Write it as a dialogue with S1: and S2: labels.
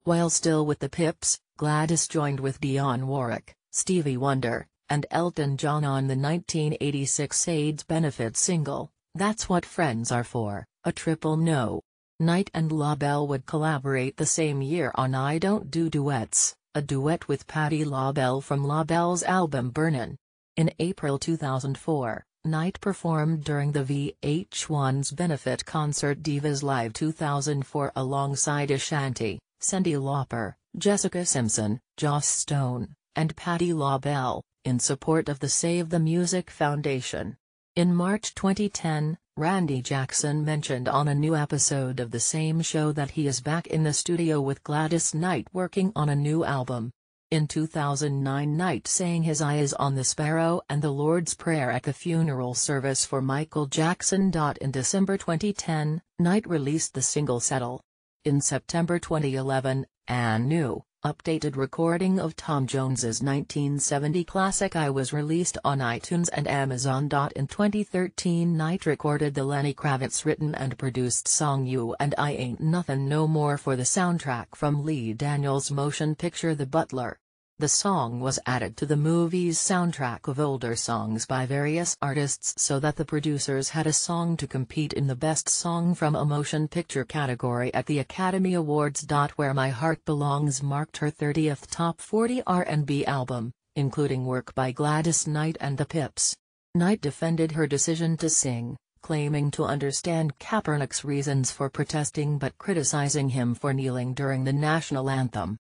S1: While still with the Pips, Gladys joined with Dionne Warwick, Stevie Wonder, and Elton John on the 1986 AIDS benefit single, That's What Friends Are For, a triple no. Knight and LaBelle would collaborate the same year on I Don't Do Duets, a duet with Patti LaBelle from LaBelle's album Burnin'. In April 2004, Knight performed during the VH1's benefit concert Divas Live 2004 alongside Ashanti, Cyndi Lauper, Jessica Simpson, Joss Stone, and Patti LaBelle, in support of the Save the Music Foundation. In March 2010, Randy Jackson mentioned on a new episode of the same show that he is back in the studio with Gladys Knight working on a new album. In 2009, Knight sang his Eye Is on the Sparrow and the Lord's Prayer at the funeral service for Michael Jackson. In December 2010, Knight released the single Settle. In September 2011, a new, updated recording of Tom Jones's 1970 classic I Was released on iTunes and Amazon. In 2013, Knight recorded the Lenny Kravitz written and produced song You and I Ain't Nothin' No More for the soundtrack from Lee Daniels' motion picture The Butler. The song was added to the movie's soundtrack of older songs by various artists so that the producers had a song to compete in the Best Song from a Motion Picture category at the Academy Awards. Where My Heart Belongs marked her 30th top 40 R&B album, including work by Gladys Knight and the Pips. Knight defended her decision to sing, claiming to understand Kaepernick's reasons for protesting but criticizing him for kneeling during the national anthem.